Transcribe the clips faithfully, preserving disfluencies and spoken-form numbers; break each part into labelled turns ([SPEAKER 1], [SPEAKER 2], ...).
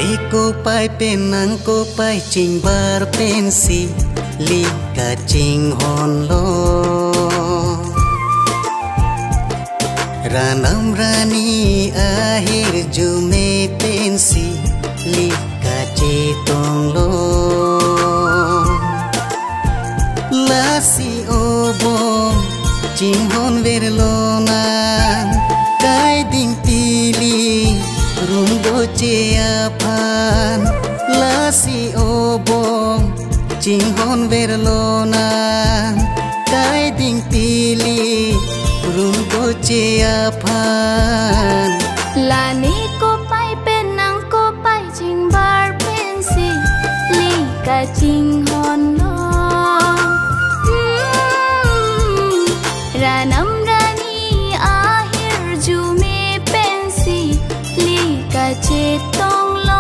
[SPEAKER 1] Eko pai penang ko pai ching bar pensi lika ching hon lo Ranam rani ahir jume pensi lika cetong lo Lasi obong ching hon verlona kai ding pili rumbo ceapan lasi obong ching hon verlona kai ding pili rumbo ceapan
[SPEAKER 2] lani ko pai penang ko pai ching bar pensi lika ching hon lo Ranam rani ahir jume pensi lika cetong lo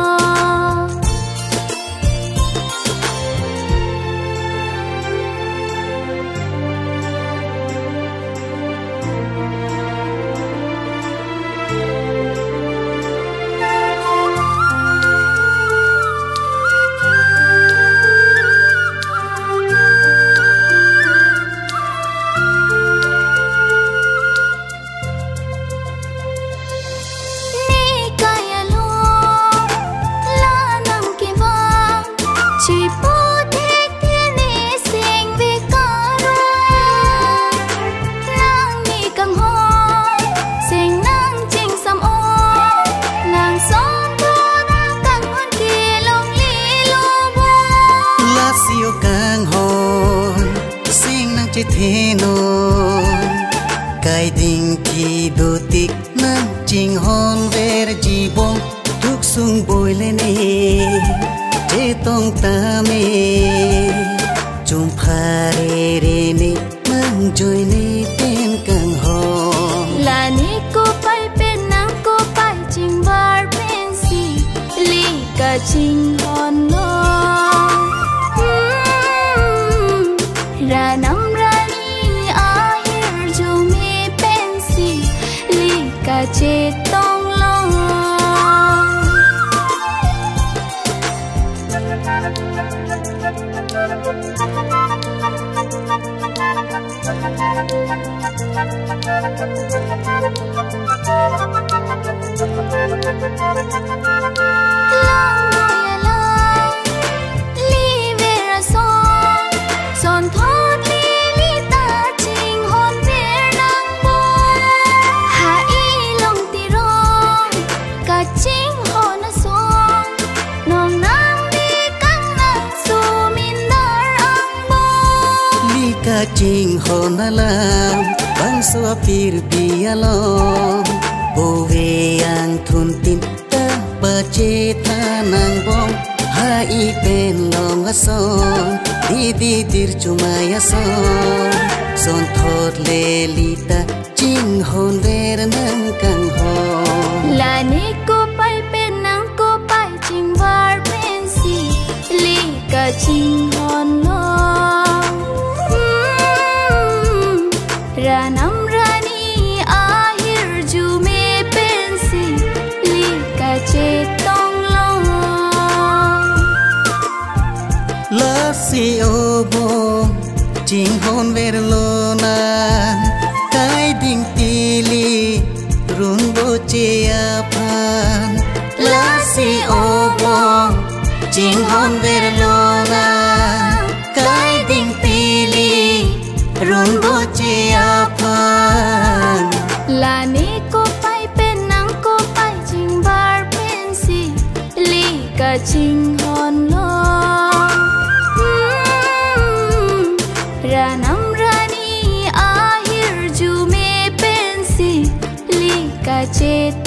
[SPEAKER 1] thế non cái đình thì đồ tích nắng chinh hòn ver chỉ bông thuốc sung bồi lên e chế tông ta mê chung pha re re ne mang joy ne tên càng hòn
[SPEAKER 2] là ni cô pai bên nắng cô pai chinh bar bên si li cả chinh hòn lo ra nắm chế tông lo
[SPEAKER 1] ching hon alam bang so pir bialom bove ang thun tin ta pa che tha nang bom hai pen long ason di di tir chumaya son son thot le lita ching hon ver nang kang hon
[SPEAKER 2] la ni ko pai pen nang ko pai ching var pen si li ka ching hon lo Ranam rani ahir jume pensi lika cetong lo
[SPEAKER 1] Lasi obong ching hon verlona kai ding tili rumbo ceapan Lasi obong ching hon verlona kai ding tili rumbo ceapan
[SPEAKER 2] lani ko pai penang ko pai ching bar pensi lika ching hon lo Ranam rani ahir jume pensi lika cetong